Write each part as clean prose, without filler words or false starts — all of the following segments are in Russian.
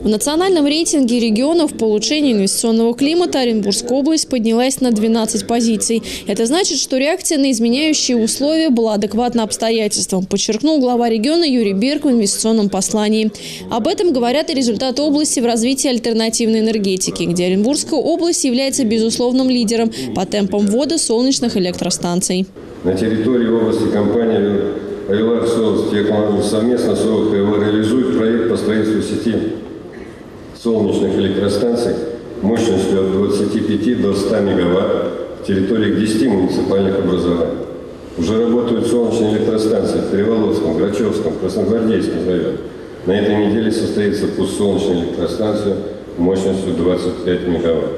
В национальном рейтинге регионов по улучшению инвестиционного климата Оренбургская область поднялась на 12 позиций. Это значит, что реакция на изменяющие условия была адекватна обстоятельствам, подчеркнул глава региона Юрий Берг в инвестиционном послании. Об этом говорят и результаты области в развитии альтернативной энергетики, где Оренбургская область является безусловным лидером по темпам ввода солнечных электростанций. На территории области компания «Айлар Технологии» совместно с ОК реализует проект по строительству сети солнечных электростанций мощностью от 25 до 100 мегаватт в территориях 10 муниципальных образований. Уже работают солнечные электростанции в Переволодском, Грачевском, Красногвардейском районах. На этой неделе состоится пуск солнечной электростанции мощностью 25 мегаватт.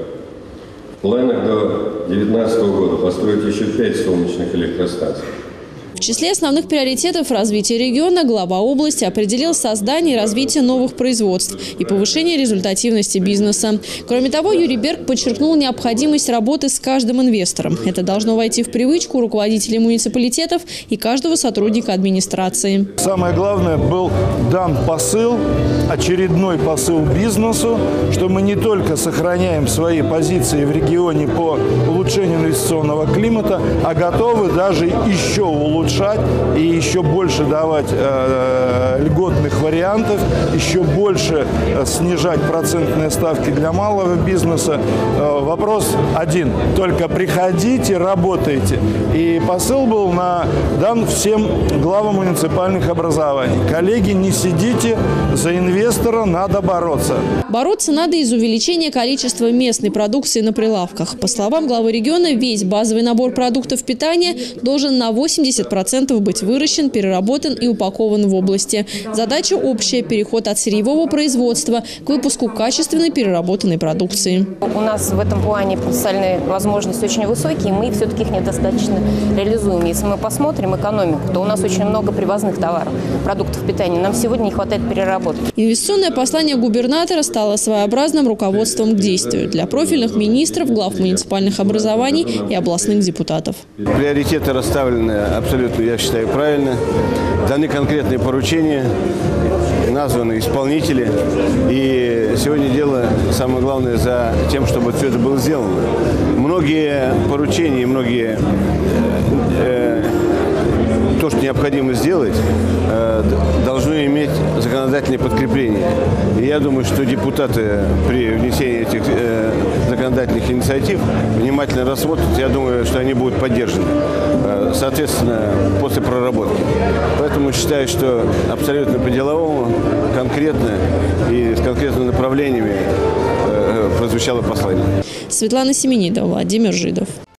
В планах до 2019 года построить еще 5 солнечных электростанций. В числе основных приоритетов развития региона глава области определил создание и развитие новых производств и повышение результативности бизнеса. Кроме того, Юрий Берг подчеркнул необходимость работы с каждым инвестором. Это должно войти в привычку руководителей муниципалитетов и каждого сотрудника администрации. Самое главное, был дан посыл, очередной посыл бизнесу, что мы не только сохраняем свои позиции в регионе по улучшению инвестиционного климата, а готовы даже еще улучшать и еще больше давать льготных вариантов, еще больше снижать процентные ставки для малого бизнеса. Вопрос один. Только приходите, работайте. И посыл был дан всем главам муниципальных образований. Коллеги, не сидите, за инвестора надо бороться. Бороться надо из увеличения количества местной продукции на прилавках. По словам главы региона, весь базовый набор продуктов питания должен на 80% быть выращен, переработан и упакован в области. Задача общая – переход от сырьевого производства к выпуску качественной переработанной продукции. У нас в этом плане потенциальные возможности очень высокие, мы все-таки их недостаточно реализуем. Если мы посмотрим экономику, то у нас очень много привозных товаров, продуктов питания. Нам сегодня не хватает переработки. Инвестиционное послание губернатора стало своеобразным руководством к действию для профильных министров, глав муниципальных образований и областных депутатов. Приоритеты расставлены абсолютно, я считаю, правильно. Даны конкретные поручения, названы исполнители. И сегодня дело, самое главное, за тем, чтобы все это было сделано. Многие поручения, многие то, что необходимо сделать, должно иметь законодательное подкрепление. И я думаю, что депутаты при внесении этих законодательных инициатив внимательно рассмотрят. Я думаю, что они будут поддержаны, соответственно, после проработки. Поэтому считаю, что абсолютно по-деловому, конкретно и с конкретными направлениями прозвучало послание. Светлана Семенидова, Владимир Жидов.